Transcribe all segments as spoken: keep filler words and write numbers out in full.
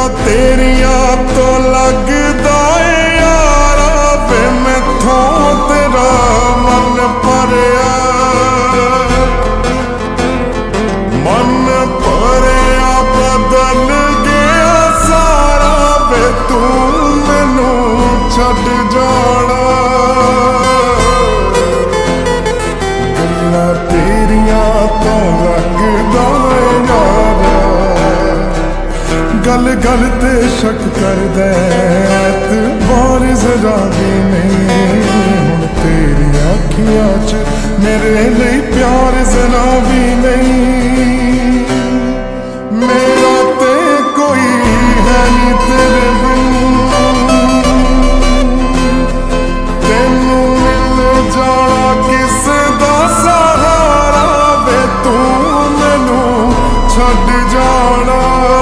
गल्लां तेरियां तो लगदा ए यारा वे मैथों तेरा मन भरिया मन भरिया बदल गया सारा वे तू मैनू छड्ड जाना गल्लां तेरियां तो लगदा ए यारा गल गल ते शक करदा एतबार जरा भी नहीं हुण तेरी अखियां च मेरे लिए प्यार जरा भी नहीं मेरा ते कोई है नहीं तेरे बिन तेनू मिल जाना किसे दा सहारा वे तू मैनू छड्ड जाना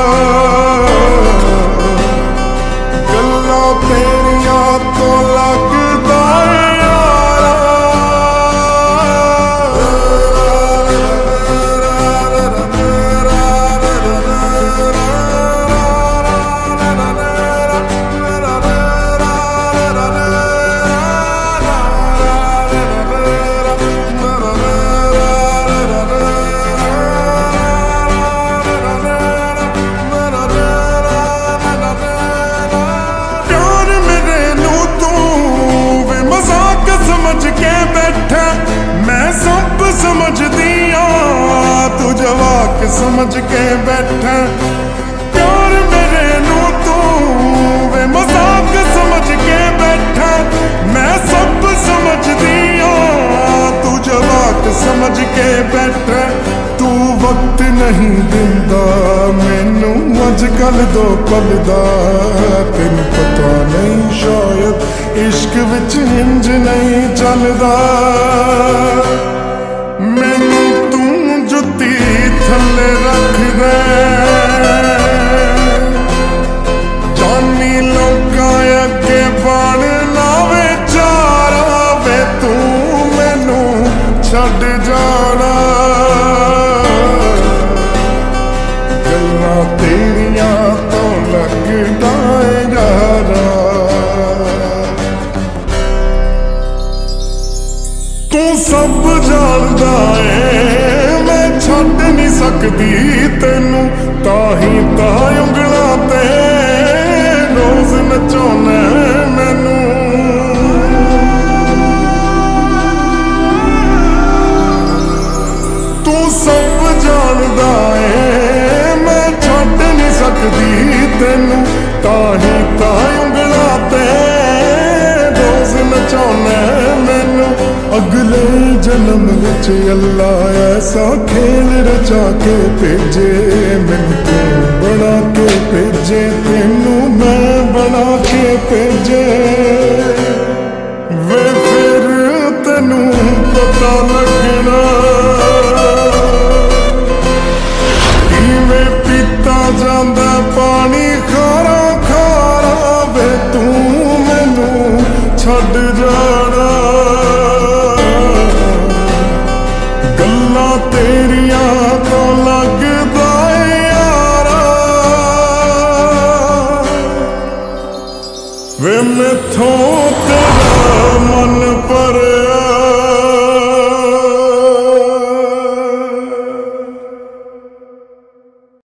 समझ के बैठा प्यार मेरे नू तू वे मजाक समझ के बैठा मैं सब समझ दिया तू जवाक समझ के बैठा तू वक्त नहीं दिंदा मैनू अजकल दो पल दा तेन पता नहीं शायद इश्क विच इंज नहीं चलदा मैनू तू जुत्ती थले रख दे जानी लोकां अगे बन लावे चारा वे तू मैनू छड्ड जाना गल्लां तेरियां तो लगदा ए यारा तू सब जानदा ए छड्ड नहीं सकदी तेनू ताही ता उंगलां ते रोज नचाउणा मैनू तू सब जानदा ए मैं छड्ड नहीं सकदी तेनू ताही ता उंगलां ते रोज नचाउणा मैनू अगले जन्म विच अल्लाह ऐसा खेल रचा के भेजे मैनू तू बना के भेजे तेन